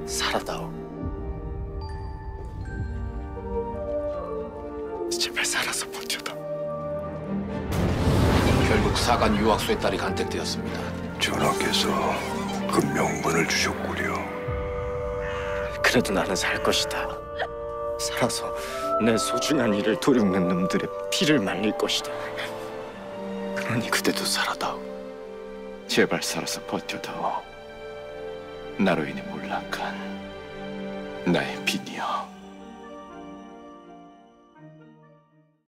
살아다오. 제발 살아서 버텨다. 결국 사간 유학수의 딸이 간택되었습니다. 전하께서 그 명분을 주셨구려. 그래도 나는 살 것이다. 살아서 내 소중한 일을 도륙는 놈들의 피를 말릴 것이다. 그러니 그대도 살아다오. 제발 살아서 버텨다오. 나로 인해 몰락한 나의 빈이여.